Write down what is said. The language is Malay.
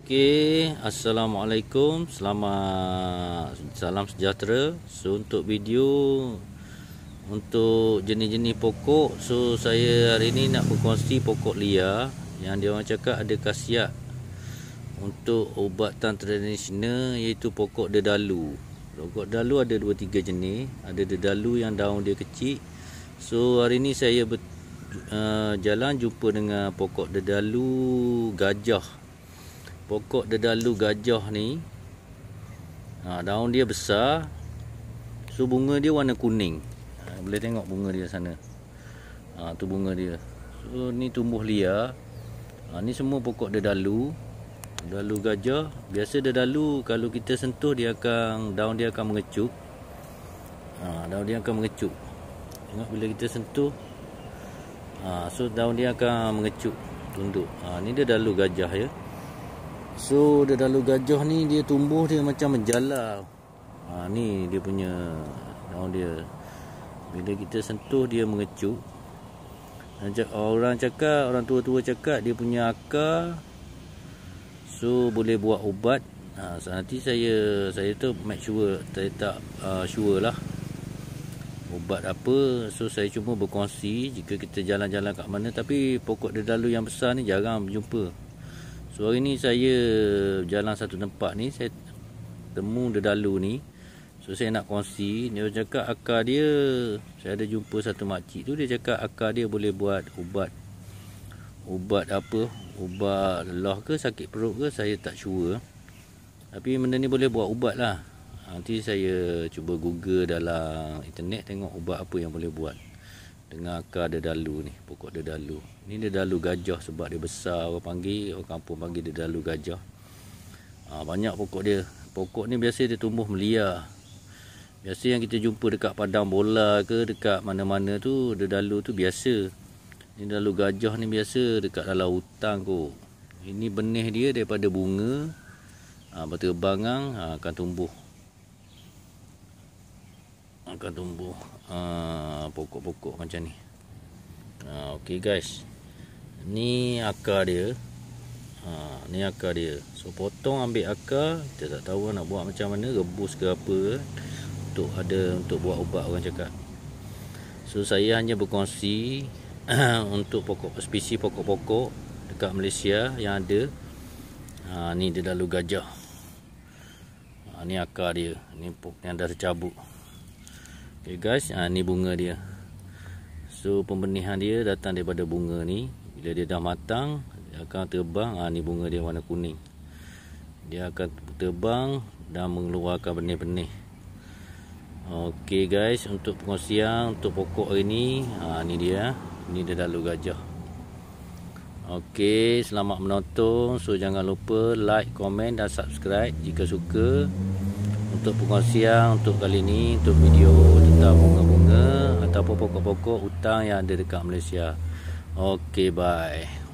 Okey, Assalamualaikum, salam sejahtera. So untuk video untuk jenis-jenis pokok, so saya hari ni nak berkongsi pokok liar yang dia orang cakap ada khasiat untuk ubatan tradisional, iaitu pokok dedalu. Pokok dedalu ada 2-3 jenis. Ada dedalu yang daun dia kecil. So hari ni saya jalan jumpa dengan pokok dedalu gajah. Pokok dedalu gajah ni, daun dia besar. So bunga dia warna kuning. Boleh tengok bunga dia sana. Tu bunga dia. So ni tumbuh liar. Ni semua pokok dedalu. Dedalu gajah. Biasa dedalu kalau kita sentuh daun dia akan mengecup. Daun dia akan mengecup. Tengok bila kita sentuh. So daun dia akan mengecup, tunduk. Ni dedalu gajah ya. So dedalu gajah ni dia tumbuh dia macam menjala. Ni dia punya daun dia. Bila kita sentuh dia mengecup. Orang tua-tua cakap dia punya akar so boleh buat ubat. Nanti saya tu make sure, saya tak sure lah ubat apa. So saya cuma berkongsi jika kita jalan-jalan kat mana. Tapi pokok dedalu yang besar ni jarang berjumpa. So hari ni saya jalan satu tempat ni, saya temu dedalu ni. So saya nak kongsi. Dia cakap akar dia, saya ada jumpa satu makcik tu, dia cakap akar dia boleh buat ubat. Ubat apa? Ubat lelah ke, sakit perut ke, saya tak sure. Tapi benda ni boleh buat ubat lah. Nanti saya cuba google dalam internet, tengok ubat apa yang boleh buat dengan akar dedalu ni, pokok dedalu. Ni dedalu gajah sebab dia besar, orang kampung panggil dedalu gajah. Banyak pokok dia. Pokok ni biasa dia tumbuh meliar. Biasa yang kita jumpa dekat padang bola ke, dekat mana-mana tu, dedalu tu biasa. Ni dedalu gajah ni biasa dekat dalam hutan kot. Ini benih dia daripada bunga, berterbangan, akan tumbuh. Pokok-pokok macam ni. Okey guys, ni akar dia. Ni akar dia. So potong, ambil akar. Kita tak tahu nak buat macam mana, rebus ke apa untuk buat ubat, orang cakap. So saya hanya berkongsi untuk spesies pokok-pokok dekat Malaysia yang ada. Ni dedalu gajah. Ni akar dia. Ni pokok yang dah tercabut. Okay guys, ni bunga dia. So pembenihan dia datang daripada bunga ni. Bila dia dah matang, dia akan terbang. Ni bunga dia warna kuning. Dia akan terbang dan mengeluarkan benih-benih. Okay guys, untuk pengkongsian untuk pokok hari ni, ni dia. Ni dedalu gajah. Okay, selamat menonton. So jangan lupa like, komen dan subscribe jika suka. Untuk pengkongsian untuk kali ni, untuk video tentang bunga-bunga ataupun pokok-pokok hutan yang ada dekat Malaysia. Okay, bye.